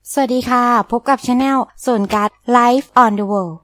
สวัสดีค่ะพบกับ Channel โซนการ์ด Life on the World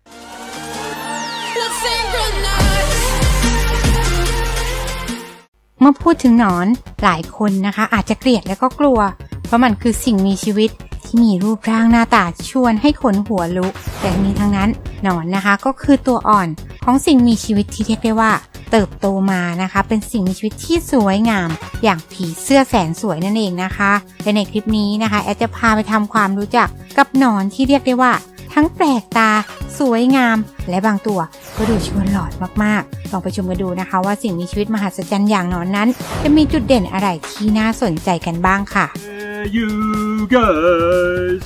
เมื่อพูดถึงหนอนหลายคนนะคะอาจจะเกลียดและก็กลัวเพราะมันคือสิ่งมีชีวิตที่มีรูปร่างหน้าตาชวนให้ขนหัวลุกแต่นี้ทั้งนั้นหนอนนะคะก็คือตัวอ่อนของสิ่งมีชีวิตที่เรียกได้ว่าเติบโตมานะคะเป็นสิ่งมีชีวิตที่สวยงามอย่างผีเสื้อแสนสวยนั่นเองนะคะและในคลิปนี้นะคะแอดจะพาไปทำความรู้จักกับหนอนที่เรียกได้ว่าทั้งแปลกตาสวยงามและบางตัวก็ดูชวนหลอนมากๆลองไปชมกันดูนะคะว่าสิ่งมีชีวิตมหัศจรรย์อย่างหนอนนั้นจะมีจุดเด่นอะไรที่น่าสนใจกันบ้างค่ะ You guys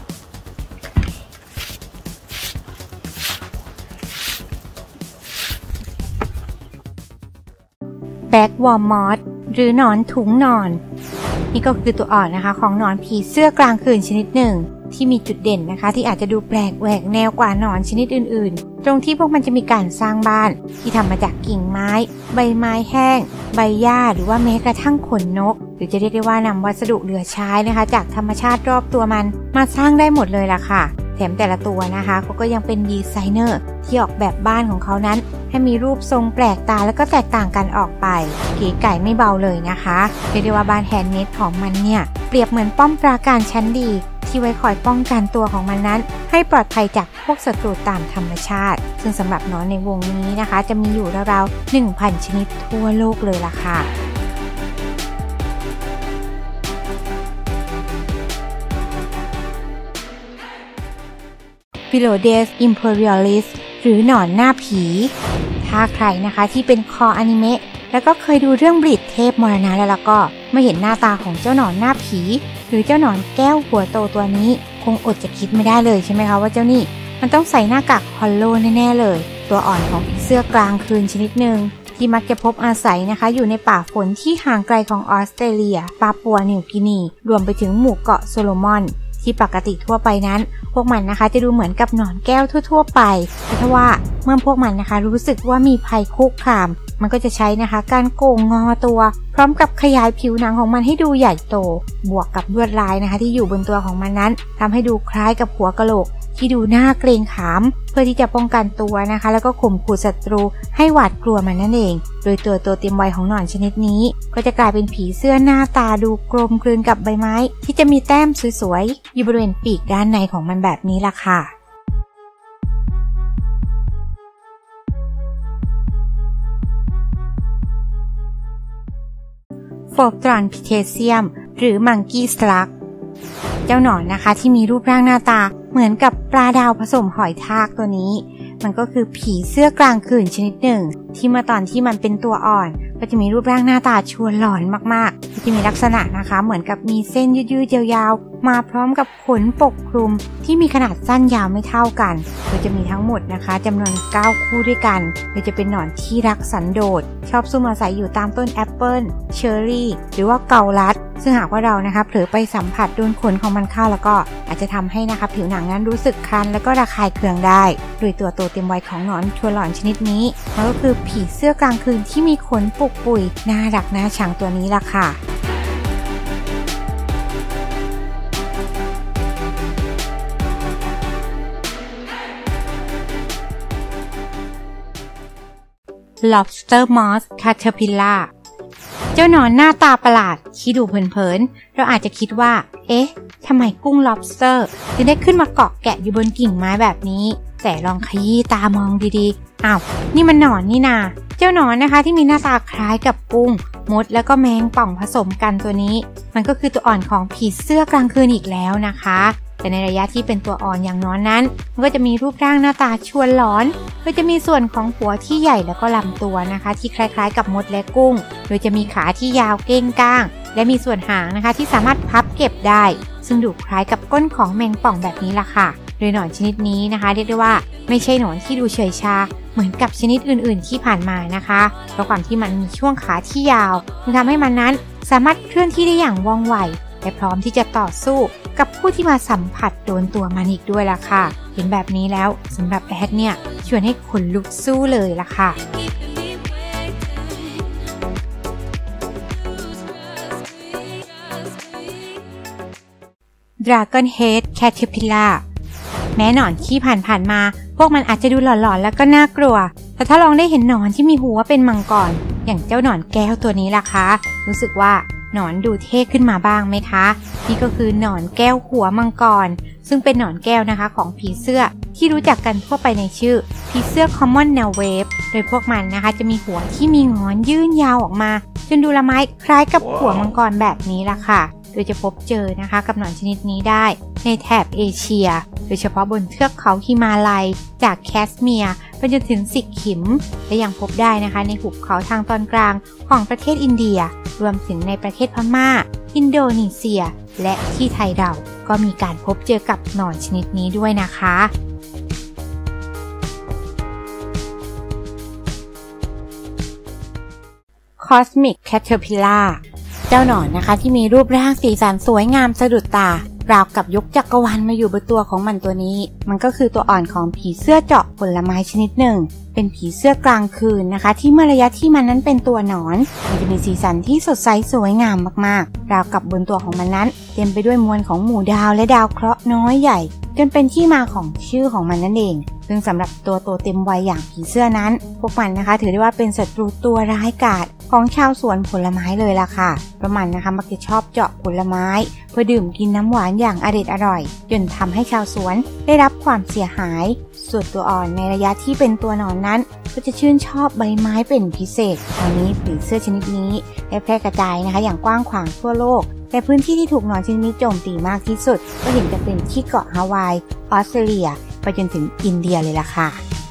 แบ็กวอร์มอสหรือหนอนถุงนอนนี่ก็คือตัวอ่อนนะคะของหนอนผีเสื้อกลางคืนชนิดหนึ่งที่มีจุดเด่นนะคะที่อาจจะดูแปลกแหวกแนวกว่าหนอนชนิดอื่นๆตรงที่พวกมันจะมีการสร้างบ้านที่ทำมาจากกิ่งไม้ใบไม้แห้งใบหญ้าหรือว่าแม้กระทั่งขนนกหรือจะเรียกได้ว่านำวัสดุเหลือใช้นะคะจากธรรมชาติรอบตัวมันมาสร้างได้หมดเลยล่ะค่ะแถมแต่ละตัวนะคะเขาก็ยังเป็นดีไซเนอร์ที่ออกแบบบ้านของเขานั้นให้มีรูปทรงแปลกตาและก็แตกต่างกันออกไปเก๋ไก่ไม่เบาเลยนะคะเรียกได้ว่าบ้านแฮนด์เมดของมันเนี่ยเปรียบเหมือนป้อมปราการชั้นดีที่ไว้คอยป้องกันตัวของมันนั้นให้ปลอดภัยจากพวกศัตรูตามธรรมชาติซึ่งสำหรับหนอนในวงนี้นะคะจะมีอยู่ราวๆ 1,000 ชนิดทั่วโลกเลยล่ะค่ะPhyllodes imperialis หรือหนอนหน้าผีถ้าใครนะคะที่เป็นคออนิเมะแล้วก็เคยดูเรื่องบลิดเทพมรณะแล้วก็ไม่เห็นหน้าตาของเจ้าหนอนหน้าผีหรือเจ้าหนอนแก้วหัวโตตัวนี้คงอดจะคิดไม่ได้เลยใช่ไหมคะว่าเจ้านี่มันต้องใส่หน้ากากฮอลโลแน่ๆเลยตัวอ่อนของผีเสื้อกลางคืนชนิดหนึ่งที่มักจะพบอาศัยนะคะอยู่ในป่าฝนที่ห่างไกลของออสเตรเลียปาปัวนิวกินีรวมไปถึงหมู่เกาะโซโลมอนที่ปกติทั่วไปนั้นพวกมันนะคะจะดูเหมือนกับหนอนแก้วทั่วๆไปแต่ถ้าว่าเมื่อพวกมันนะคะรู้สึกว่ามีภัยคุกคามมันก็จะใช้นะคะการโก่งงอตัวพร้อมกับขยายผิวหนังของมันให้ดูใหญ่โตบวกกับลวดลายนะคะที่อยู่บนตัวของมันนั้นทำให้ดูคล้ายกับหัวกะโหลกที่ดูน่าเกรงขามเพื่อที่จะป้องกันตัวนะคะแล้วก็ข่มขู่ศัตรูให้หวาดกลัวมันนั่นเองโดยตัวเต็มวัยของหนอนชนิดนี้ก็จะกลายเป็นผีเสื้อหน้าตาดูกลมกลืนกับใบไม้ที่จะมีแต้มสวยๆอยู่บริเวณปีกด้านในของมันแบบนี้ล่ะค่ะโฟตรอนพิเทเซียมหรือมังกี้สลักเจ้าหนอนนะคะที่มีรูปร่างหน้าตาเหมือนกับปลาดาวผสมหอยทากตัวนี้มันก็คือผีเสื้อกลางคืนชนิดหนึ่งที่เมื่อตอนที่มันเป็นตัวอ่อนก็จะมีรูปร่างหน้าตาชวนหลอนมากๆที่มีลักษณะนะคะเหมือนกับมีเส้นยืดๆยาวๆมาพร้อมกับขนปกคลุมที่มีขนาดสั้นยาวไม่เท่ากันโดยจะมีทั้งหมดนะคะจำนวน9คู่ด้วยกันโดยจะเป็นหนอนที่รักสันโดษชอบซุ่มอาศัยอยู่ตามต้นแอปเปิลเชอร์รี่หรือว่าเกาลัดซึ่งหากว่าเรานะคะเผลอไปสัมผัสโดนขนของมันเข้าแล้วก็อาจจะทำให้นะคะผิวหนังนั้นรู้สึกคันแล้วก็ระคายเคืองได้โดยตัวโตเต็มวัยของหนอนชวนหลอนชนิดนี้มันก็คือผีเสื้อกลางคืนที่มีขนปุกปุยน่ารักน่าชังตัวนี้ล่ะค่ะlobster moth caterpillar เจ้าหนอนหน้าตาประหลาดที่ดูเผินๆเราอาจจะคิดว่าเอ๊ะทำไมกุ้ง lobster ถึงได้ขึ้นมาเกาะแกะอยู่บนกิ่งไม้แบบนี้แต่ลองขยี้ตามองดีๆอ้าวนี่มันหนอนนี่นาเจ้าหนอนนะคะที่มีหน้าตาคล้ายกับกุ้งมดแล้วก็แมงป่องผสมกันตัวนี้มันก็คือตัวอ่อนของผีเสื้อกลางคืนอีกแล้วนะคะแต่ในระยะที่เป็นตัวอ่อนอย่างน้อยนั้นมันก็จะมีรูปร่างหน้าตาชวนหลอนก็จะมีส่วนของหัวที่ใหญ่แล้วก็ลำตัวนะคะที่คล้ายๆกับมดและกุ้งโดยจะมีขาที่ยาวเก้งก้างและมีส่วนหางนะคะที่สามารถพับเก็บได้ซึ่งดูคล้ายกับก้นของแมงป่องแบบนี้ล่ะค่ะโดยหนอนชนิดนี้นะคะเรียกได้ว่าไม่ใช่หนอนที่ดูเฉยชาเหมือนกับชนิดอื่นๆที่ผ่านมานะคะเพราะความที่มันมีช่วงขาที่ยาวจึงทำให้มันนั้นสามารถเคลื่อนที่ได้อย่างว่องไวและพร้อมที่จะต่อสู้กับผู้ที่มาสัมผัสโดนตัวมันอีกด้วยล่ะค่ะเห็นแบบนี้แล้วสำหรับแอดเนี่ยชวนให้ขนลุกสู้เลยล่ะค่ะ Dragon Head Caterpillar แม้หนอนขี้ผ่านมาพวกมันอาจจะดูหลอนๆแล้วก็น่ากลัวแต่ถ้าลองได้เห็นหนอนที่มีหัวเป็นมังกรอย่างเจ้าหนอนแก้วตัวนี้ล่ะคะรู้สึกว่าหนอนดูเท่ขึ้นมาบ้างไหมคะนี่ก็คือหนอนแก้วหัวมังกรซึ่งเป็นหนอนแก้วนะคะของผีเสื้อที่รู้จักกันทั่วไปในชื่อผีเสื้อ Common Newwave โดยพวกมันนะคะจะมีหัวที่มีงอนยื่นยาวออกมาจนดูละไม้คล้ายกับหัวมังกรแบบนี้ล่ะค่ะโดยจะพบเจอนะคะกับหนอนชนิดนี้ได้ในแถบเอเชียโดยเฉพาะบนเทือกเขาฮิมาลัยจากแคสเมียร์ไปจนถึงสิกขิมและยังพบได้นะคะในหุบเขาทางตอนกลางของประเทศอินเดียรวมถึงในประเทศพม่าอินโดนีเซียและที่ไทยเราก็มีการพบเจอกับหนอนชนิดนี้ด้วยนะคะ Cosmic Caterpillar เจ้าหนอนนะคะที่มีรูปร่างสีสันสวยงามสะดุดตาราวกับยกจักรวาลมาอยู่บนตัวของมันตัวนี้มันก็คือตัวอ่อนของผีเสื้อเจาะผลไม้ชนิดหนึ่งเป็นผีเสื้อกลางคืนนะคะที่เมื่อระยะที่มันนั้นเป็นตัวหนอนมันจะมีสีสันที่สดใสสวยงามมากๆราวกับบนตัวของมันนั้นเต็มไปด้วยมวลของหมู่ดาวและดาวเคราะห์น้อยใหญ่จนเป็นที่มาของชื่อของมันนั่นเองซึ่งสำหรับตัวโตเต็มวัยอย่างผีเสื้อนั้นพวกมันนะคะถือได้ว่าเป็นศัตรูตัวร้ายกาจของชาวสวนผลไม้เลยล่ะค่ะเพราะมันนะคะมักจะชอบเจาะผลไม้เพื่อดื่มกินน้ำหวานอย่างอร่อยจนทำให้ชาวสวนได้รับความเสียหายส่วนตัวอ่อนในระยะที่เป็นตัวหนอนนั้นก็จะชื่นชอบใบไม้เป็นพิเศษตอนนี้ผีเสื้อชนิดนี้ได้แพร่กระจายนะคะอย่างกว้างขวางทั่วโลกแต่พื้นที่ที่ถูกหนอนชนิดนี้โจมตีมากที่สุดก็เห็นจะเป็นที่เกาะฮาวายออสเตรเลียไปจนถึงอินเดียเลยล่ะค่ะ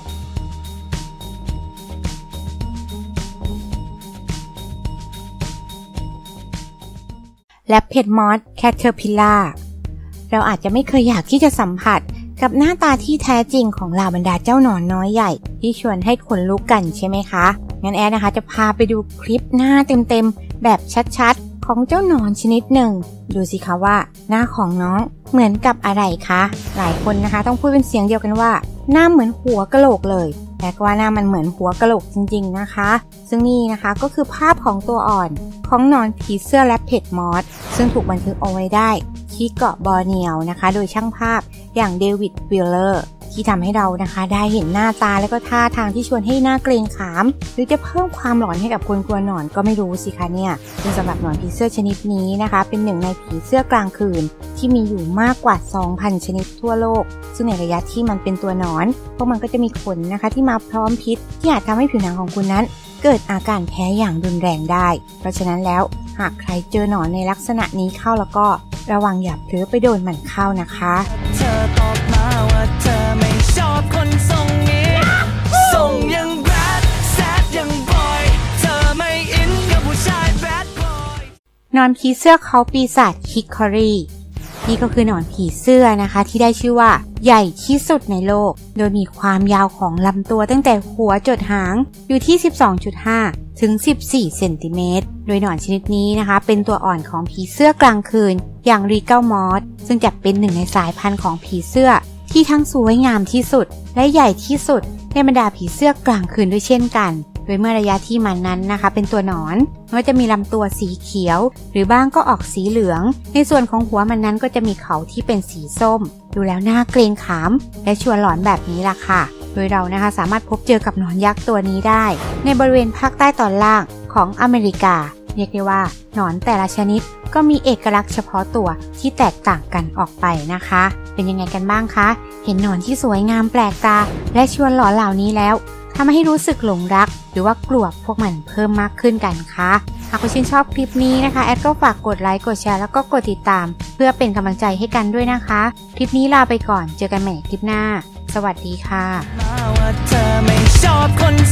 และเพดมอสแคทเทอร์พิลล่าเราอาจจะไม่เคยอยากที่จะสัมผัสกับหน้าตาที่แท้จริงของเหล่าบรรดาเจ้าหนอนน้อยใหญ่ที่ชวนให้ขนลุกกันใช่ไหมคะงั้นแอดนะคะจะพาไปดูคลิปหน้าเต็มๆแบบชัดๆของเจ้าหนอนชนิดหนึ่งดูสิคะว่าหน้าของน้องเหมือนกับอะไรคะหลายคนนะคะต้องพูดเป็นเสียงเดียวกันว่าหน้าเหมือนหัวกะโหลกเลยแต่ว่าหน้ามันเหมือนหัวกะโหลกจริงๆนะคะซึ่งนี่นะคะก็คือภาพของตัวอ่อนของหนอนผีเสื้อและเพดมอสซึ่งถูกบันทึกเอาไว้ได้ที่เกาะบอร์เนียวนะคะโดยช่างภาพอย่างเดวิดวิลเลอร์ที่ทำให้เรานะคะได้เห็นหน้าตาและก็ท่าทางที่ชวนให้หน้าเกรงขามหรือจะเพิ่มความหลอนให้กับคนกลัวหนอนก็ไม่รู้สิคะเนี่ยซึ่งสำหรับหนอนผีเสื้อชนิดนี้นะคะเป็นหนึ่งในผีเสื้อกลางคืนที่มีอยู่มากกว่า 2,000 ชนิดทั่วโลกซึ่งในระยะที่มันเป็นตัวหนอนพวกมันก็จะมีขนนะคะที่มาพร้อมพิษที่อาจทำให้ผิวหนังของคุณนั้นเกิดอาการแพ้อย่างรุนแรงได้เพราะฉะนั้นแล้วหากใครเจอหนอนในลักษณะนี้เข้าแล้วก็ระวังอย่าเผลอไปโดนมันเข้านะคะเธอตอบมาว่าเธอไม่ชอบคนทรงนี้ส่งยังแบดแซดยังบอยเธอไม่อินกับผู้ชายแบดบอยหนอนผีเสื้อเขาปีศาจฮิคคอรีนี่ก็คือหนอนผีเสื้อนะคะที่ได้ชื่อว่าใหญ่ที่สุดในโลกโดยมีความยาวของลำตัวตั้งแต่หัวจดหางอยู่ที่ 12.5 ถึง 14 เซนติเมตรโดยหนอนชนิดนี้นะคะเป็นตัวอ่อนของผีเสื้อกลางคืนอย่างรีเกลมอสซึ่งจัดเป็นหนึ่งในสายพันธุ์ของผีเสื้อที่ทั้งสวยงามที่สุดและใหญ่ที่สุดในบรรดาผีเสื้อกลางคืนด้วยเช่นกันโดยเมื่อระยะที่มันนั้นนะคะเป็นตัวหนอนมันจะมีลำตัวสีเขียวหรือบ้างก็ออกสีเหลืองในส่วนของหัวมันนั้นก็จะมีเขาที่เป็นสีส้มดูแล้วน่าเกรงขามและชวนหลอนแบบนี้ล่ะค่ะโดยเรานะคะสามารถพบเจอกับหนอนยักษ์ตัวนี้ได้ในบริเวณภาคใต้ตอนล่างของอเมริกาเรียกได้ว่าหนอนแต่ละชนิดก็มีเอกลักษณ์เฉพาะตัวที่แตกต่างกันออกไปนะคะเป็นยังไงกันบ้างคะเห็นหนอนที่สวยงามแปลกตาและชวนหลอนเหล่านี้แล้วทำให้รู้สึกหลงรักหรือว่ากลัวพวกมันเพิ่มมากขึ้นกันคะหากคุณชื่นชอบคลิปนี้นะคะแอดก็ฝากกดไลค์กดแชร์แล้วก็กดติดตามเพื่อเป็นกำลังใจให้กันด้วยนะคะคลิปนี้ลาไปก่อนเจอกันใหม่คลิปหน้าสวัสดีค่ะมาว่าเธอไม่ชอบคน